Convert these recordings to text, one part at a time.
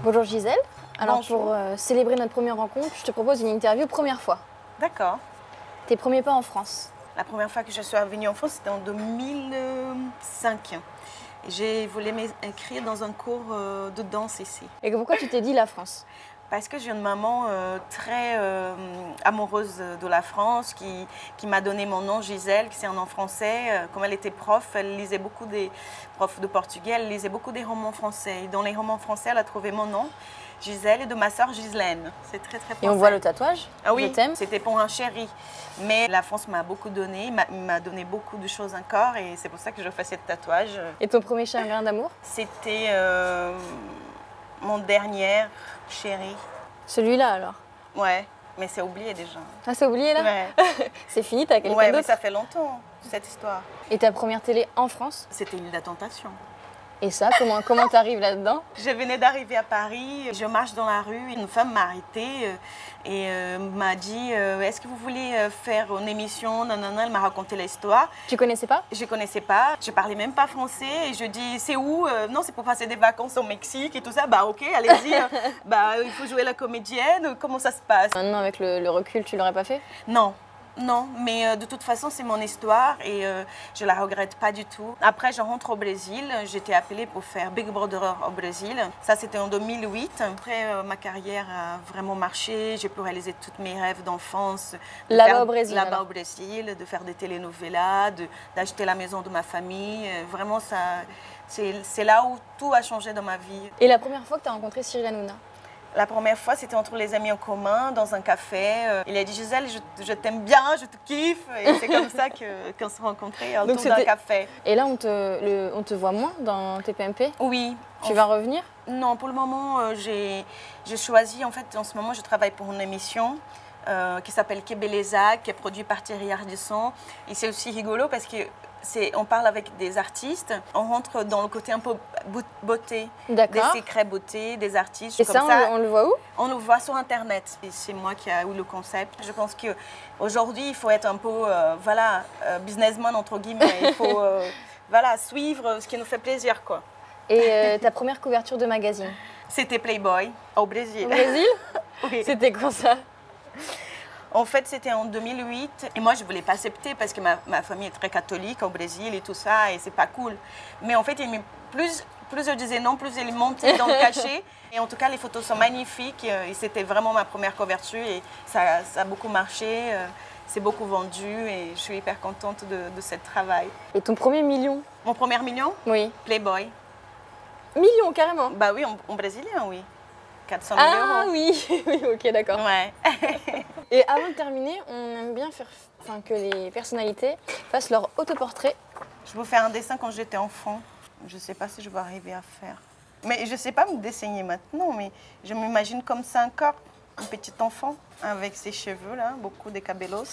Bonjour Gisèle. Alors Bonjour. pour célébrer notre première rencontre, je te propose une interview première fois. D'accord. Tes premiers pas en France. La première fois que je suis venue en France, c'était en 2005. J'ai voulu m'inscrire dans un cours de danse ici. Et pourquoi tu t'es dit la France? Parce que j'ai une maman très amoureuse de la France qui m'a donné mon nom, Gisèle, qui c'est un nom français. Comme elle était prof, elle lisait beaucoup des profs de portugais, elle lisait beaucoup des romans français. Et dans les romans français, elle a trouvé mon nom, Gisèle, et de ma sœur Gislaine. C'est très très français. Et on voit le tatouage. Ah oui, Je t'aime. c'était pour un chéri. Mais la France m'a beaucoup donné, m'a donné beaucoup de choses encore, et c'est pour ça que je fais ce tatouage. Et ton premier chagrin d'amour? C'était mon dernier chéri. Celui-là alors? Ouais, mais c'est oublié déjà. Ah, c'est oublié là? Ouais, C'est fini, t'as quelqu'un ouais, mais d'autre? ça fait longtemps, cette histoire. Et ta première télé en France? C'était l'île de la Tentation. Et ça, comment t'arrives là-dedans? Je venais d'arriver à Paris, je marche dans la rue, une femme m'a arrêtée et m'a dit est-ce que vous voulez faire une émission? Nanana, elle m'a raconté l'histoire. Tu connaissais pas? Je ne connaissais pas, je parlais même pas français et je dis c'est où? Non, c'est pour passer des vacances au Mexique et tout ça. Bah ok, allez-y. Bah il faut jouer la comédienne, comment ça se passe? Maintenant avec le recul, tu l'aurais pas fait? Non. Non, mais de toute façon, c'est mon histoire et je la regrette pas du tout. Après, je rentre au Brésil. J'étais appelée pour faire Big Brother au Brésil. Ça, c'était en 2008. Après, ma carrière a vraiment marché. J'ai pu réaliser tous mes rêves d'enfance. Là-bas au Brésil? Là-bas au Brésil, de faire des telenovelas, d'acheter la maison de ma famille. Vraiment, c'est là où tout a changé dans ma vie. Et la première fois que tu as rencontré Cyril Hanouna? La première fois, c'était entre les amis en commun, dans un café. Il a dit « Gisèle, je t'aime bien, je te kiffe ». Et c'est comme ça qu'on s'est rencontrés autour d'un café. Et là, on te voit moins dans TPMP? Oui. Tu vas revenir? Non, pour le moment, j'ai choisi, en fait, en ce moment, je travaille pour une émission qui s'appelle Kebeleza, qui est produite par Thierry Ardisson. Et c'est aussi rigolo parce que on parle avec des artistes, on rentre dans le côté un peu beauté, des secrets beauté, des artistes. Et comme ça, on le voit où? On le voit sur Internet. C'est moi qui ai eu le concept. Je pense qu'aujourd'hui, il faut être un peu businessman, entre guillemets. Il faut suivre ce qui nous fait plaisir, quoi. Et ta première couverture de magazine? C'était Playboy, au Brésil. Au Brésil? Oui. C'était quand ça? En fait, c'était en 2008 et moi, je ne voulais pas accepter parce que ma famille est très catholique au Brésil et tout ça et c'est pas cool. Mais en fait, plus je disais non, plus il montait dans le cachet. Et en tout cas, les photos sont magnifiques et c'était vraiment ma première couverture et ça a beaucoup marché. C'est beaucoup vendu et je suis hyper contente de ce travail. Et ton premier million? Mon premier million? Oui. Playboy. Million, carrément? Bah oui, en brésilien, oui. 400 000 euros. Ah oui, oui, ok, d'accord. Ouais. Et avant de terminer, on aime bien que les personnalités fassent leur autoportrait. Je vais faire un dessin quand j'étais enfant. Je ne sais pas si je vais arriver à faire. Mais je ne sais pas me dessiner maintenant, mais je m'imagine comme ça encore, un petit enfant avec ses cheveux là, beaucoup de cabellos,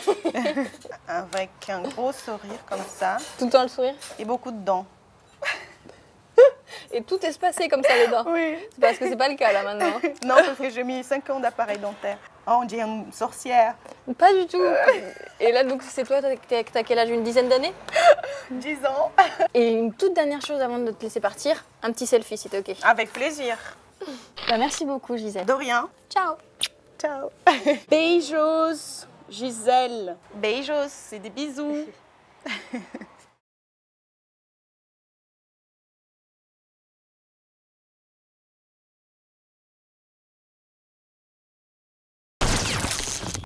avec un gros sourire comme ça. Tout le temps le sourire? Et beaucoup de dents. Et tout espacé comme ça les dents? Oui. C'est parce que c'est pas le cas là maintenant. Non, parce que j'ai mis 5 ans d'appareil dentaire. Oh, on dirait une sorcière. Pas du tout. Et là, donc, c'est toi, t'as quel âge? Une dizaine d'années? 10 ans. Et une toute dernière chose avant de te laisser partir, un petit selfie si t'es ok. Avec plaisir. Bah, merci beaucoup Gisèle. De rien. Ciao. Ciao. Beijos, Gisèle. Beijos, c'est des bisous.